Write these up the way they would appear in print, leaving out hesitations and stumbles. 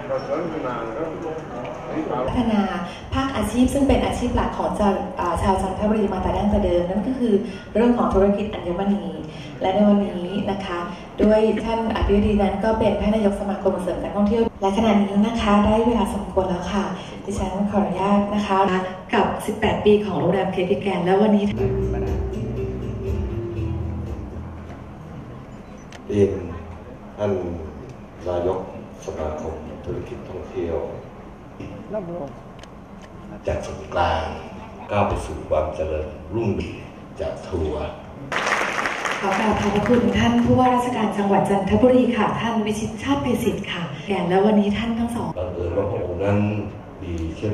พัฒนาภาคอาชีพซึ่งเป็นอาชีพหลักของชาวจันทบุรีมาแต่ดั้งแต่เดิมนั่นก็คือเรื่องของธุรกิจอัญมณีและในวันนี้นะคะด้วยท่านอภิรดีนั้นก็เป็นท่านนายกสมาคมส่งเสริมการท่องเที่ยวและขณะนี้นะคะได้เวลาสมควรแล้วค่ะดิฉันขออนุญาตนะคะกับ18ปีของโรงแรมเคพีแกรนด์และวันนี้เรียนท่านนายกสมาคมธุรกิจท่องเที่ยวจากส่วนกลางก้าวไปสู่ความเจริญรุ่งเรืองจากทัวร์ขอกราบขอบพระคุณท่านผู้ว่าราชการจังหวัดจันทบุรีค่ะท่านวิชิตชาติเภสิทธิ์ค่ะแกนและวันนี้ท่านทั้งสองบังเอิญว่าพระองค์นั้นดีเช่น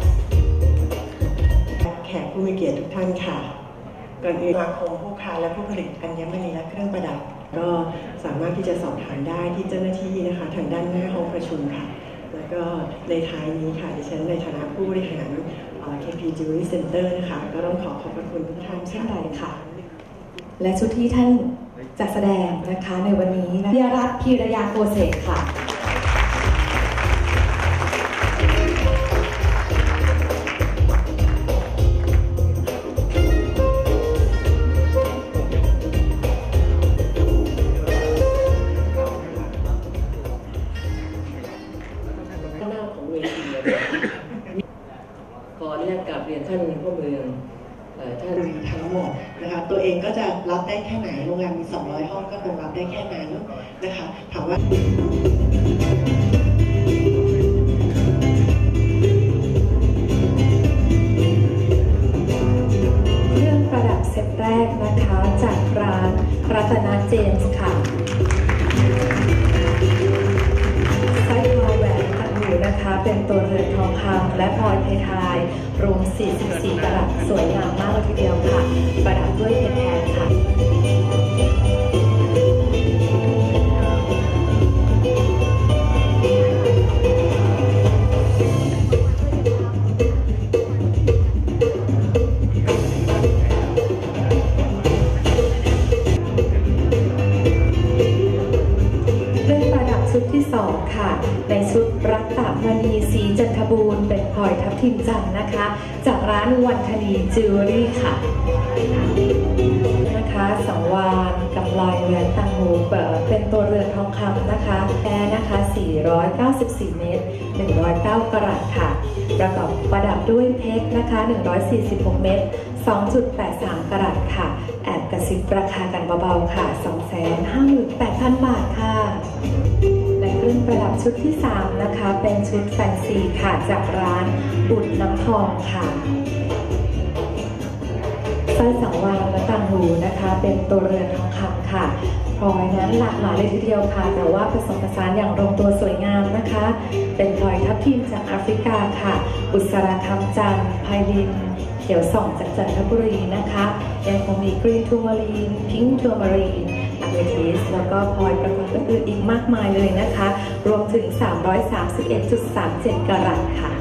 แขกผู้มีเกียรติทุกท่านค่ะก่อนอื่นสมาคมผู้ค้าและผู้ผลิตอัญมณีและเครื่องประดับก็สามารถที่จะสอบถามได้ที่เจ้าหน้าที่นะคะทางด้านหน้าห้องประชุมค่ะแล้วก็ในท้ายนี้ค่ะดิฉันในฐานะผู้บริหาร KP Jewelry Center นะคะก็ต้องขอบพระคุณทุกท่านเช่นไรค่ะและชุดที่ท่านจะแสดงนะคะในวันนี้นะพิยรัตน์พีรยาโกเศษค่ะขออนุญาตกราบเรียนท่านผู้เมืองท่านทั้งหมดนะคะตัวเองก็จะรับได้แค่ไหนโรงแรมมี200ห้องก็คงรับได้แค่นั้นนะคะถามว่าเครื่องประดับเซตแรกนะคะจากร้านรัตนาเจมส์ค่ะสร้อยคอแหวนต่างหูนะคะเป็นตัวเรือนทองคำและพลอยเพทายรวม44กะรัตสวยงามมากเลยทีเดียวค่ะประดับด้วยเพชรแท้ค่ะชุดที่2ค่ะในชุดรัตมณีสีจันทบูรณ์เป็นพลอยทับทิมจันทร์นะคะจากร้านวันธนีจิวเวลรี่ค่ะนะคะสังวานกำไลแหวนต่างหูเป็นตัวเรือนทองคำนะคะแท้นะคะ494เมตร109กะรัตค่ะประกอบประดับด้วยเพชรนะคะ146เมตร2.83 กะรัตค่ะแอบกระซิบราคากันเบาๆค่ะ 258,000 บาทค่ะและเครื่องประดับชุดที่3นะคะเป็นชุดแฟนซีค่ะจากร้านบุญน้ำทองค่ะสร้อยสังวาลและต่างหูนะคะเป็นตัวเรือนทองคำค่ะพลอยนั้นหลากหลายเลยทีเดียวค่ะแต่ว่าผสมผสานอย่างลงตัวสวยงามนะคะเป็นพลอยทับทิมจากแอฟริกาค่ะบุษราคำจันทร์ไพลินเขียวส่องจากจันทบุรีนะคะยังคงมีกรีนทัวมารีนพิงค์ทัวมารีนอะเมทิสแล้วก็พลอยประกอบอื่นๆอีกมากมายเลยนะคะรวมถึง331.37 กะรัตค่ะ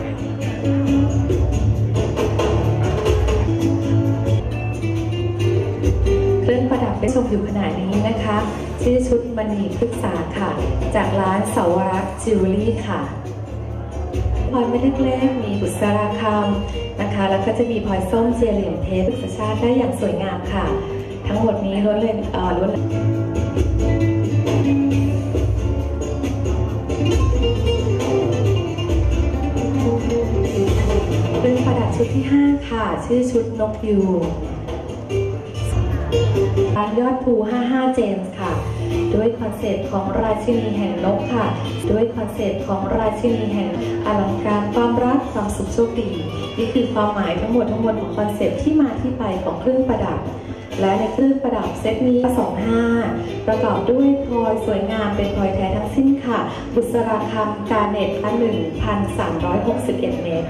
เครื่องประดับได้ชมอยู่ขณะนี้นะคะชื่อชุดมณีพฤกษาค่ะจากร้านเสาวรักษ์จิวเวลรี่ค่ะพลอยเม็ดเล็กๆมีบุษราคำนะคะแล้วก็จะมีพลอยส้มเจียเหลี่ยมเพชรศึกษาชาติได้อย่างสวยงามค่ะทั้งหมดนี้ล้วนเครื่องประดับชุดที่5ค่ะชื่อชุดนกยูงร้านยอดภู55เจมส์ค่ะด้วยคอนเซปต์ของราชินีแห่งนกค่ะด้วยคอนเซปต์ของราชินีแห่งอลังการความรักความสุขโชคดีนี่คือความหมายทั้งหมดของคอนเซปต์ที่มาที่ไปของเครื่องประดับและในเครื่องประดับเซตนี้25ประกอบด้วยพลอยสวยงามเป็นพลอยแท้ทั้งสิ้นค่ะบุษราคำกาเน็ตละ 1,361 เมตร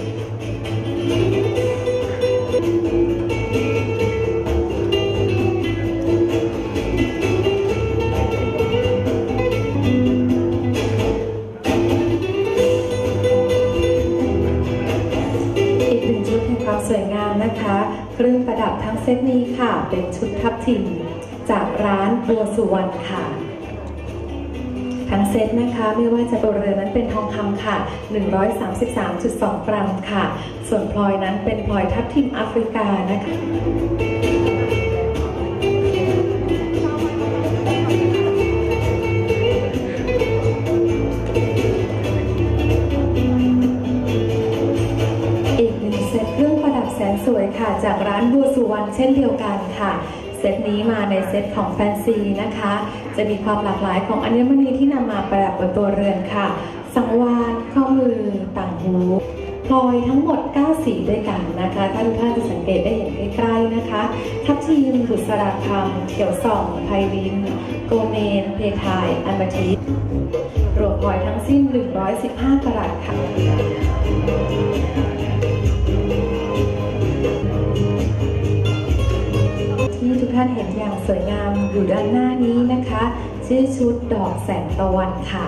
สวยงามนะคะเครื่องประดับทั้งเซตนี้ค่ะเป็นชุดทับทิมจากร้านบัวสุวรรณค่ะทั้งเซตนะคะไม่ว่าจะตัวเรือนนั้นเป็นทองคำค่ะ 133.2 กรัมค่ะส่วนพลอยนั้นเป็นพลอยทับทิมแอฟริกานะคะแสนสวยค่ะจากร้านบัวสุวรรณเช่นเดียวกันค่ะเซตนี้มาในเซตของแฟนซีนะคะจะมีความหลากหลายของอัญมณีที่นำมาประดับบนตัวเรือนค่ะสังวาลข้อมือต่างหูพลอยทั้งหมด9สีด้วยกันนะคะถ้าทุกท่านจะสังเกตได้เห็นใกล้ๆนะคะทับทิมบุษราคำเขียวส่องไพลินโกเมนเพทายอัมทิสรวมพลอยทั้งสิ้น115 กะรัตค่ะที่ทุกท่านเห็นอย่างสวยงามอยู่ด้านหน้านี้นะคะชื่อชุดดอกแสงตะวันค่ะ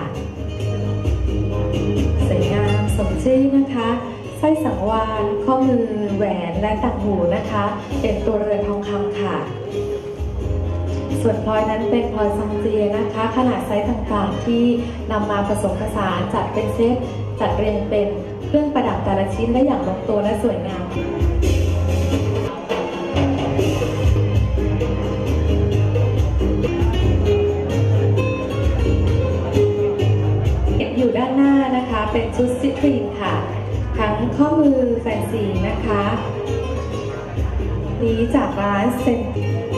สวยงามสมชื่อนะคะสร้อยสังวาลข้อมือแหวนและต่างหูนะคะเป็นตัวเรือนทองคำค่ะส่วนพลอยนั้นเป็นพลอยซังเจียนะคะขนาดไซส์ต่างๆที่นำมาผสมผสานจัดเป็นเซตจัดเรียงเป็นเครื่องประดับแต่ละชิ้นได้อย่างลงตัวและสวยงามอยู่ด้านหน้านะคะเป็นชุดซิตรีนค่ะทั้งข้อมือแฟนซีนะคะนี้จากร้านเซน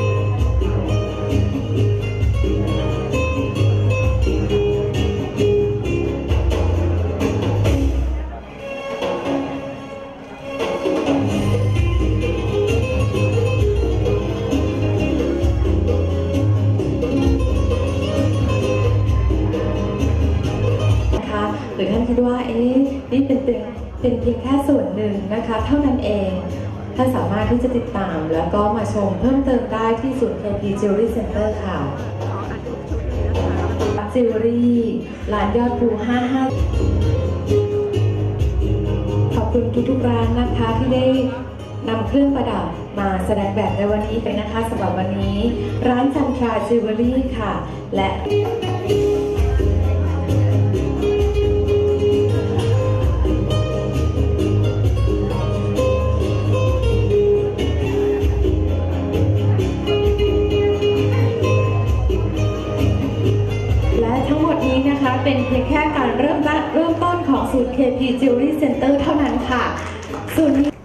หรือท่านคิดว่านี่เป็นเพียงแค่ส่วนหนึ่งนะคะเท่านั้นเองท่านสามารถที่จะติดตามแล้วก็มาชมเพิ่มเติมได้ที่ศูนย์ KP Jewelry Center ค่ะจิวเวลรี่ร้านยอดภู55ขอบคุณทุกๆร้านนะคะที่ได้นำเครื่องประดับมาแสดงแบบในวันนี้ไปนะคะสำหรับวันนี้ร้านจันทราจิวเวลรี่ค่ะและเป็นเพียงแค่การเริ่มต้นของศูนย์ KP Jewelry Center เท่านั้นค่ะส่วนนี้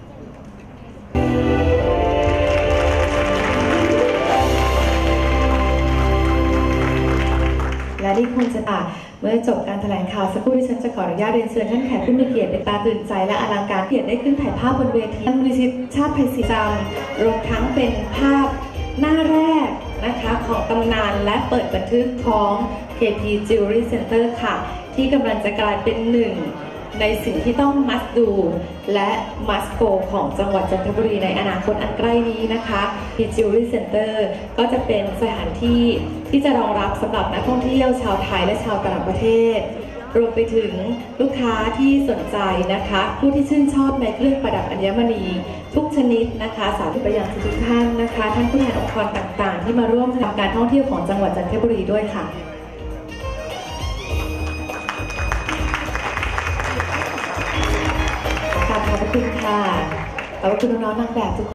และนี่คงจะเมื่อจบการแถลงข่าวสักครู่ที่ฉันจะขออนุญาตเรียนเชิญท่านแขกผู้มีเกียรติเป็นตาตื่นใจและอลังการเกียรติได้ขึ้นถ่ายภาพบนเวทีท่านวิชิตชาติไพศรีจำรวมทั้งเป็นภาพหน้าแรกนะคะของตำนานและเปิดบันทึกของ KP Jewelry Center ค่ะที่กำลังจะกลายเป็นหนึ่งในสิ่งที่ต้อง must do และ must go ของจังหวัดจันทบุรีในอนาคตอันใกล้นี้นะคะ KP Jewelry Center ก็จะเป็นสถานที่ที่จะรองรับสำหรับนักท่องเที่ยวชาวไทยและชาวต่างประเทศรวมไปถึงลูกค้าที่สนใจนะคะผู้ที่ชื่นชอบในเครื่องประดับอัญมณีทุกชนิดนะคะสาธุไปยังทุกท่านนะคะท่านผู้แทนองค์กรต่างๆที่มาร่วมทำการท่องเที่ยวของจังหวัดจันทบุรีด้วยค่ะขอบคุณค่ะขอบคุณน้องๆนางแบบทุกคน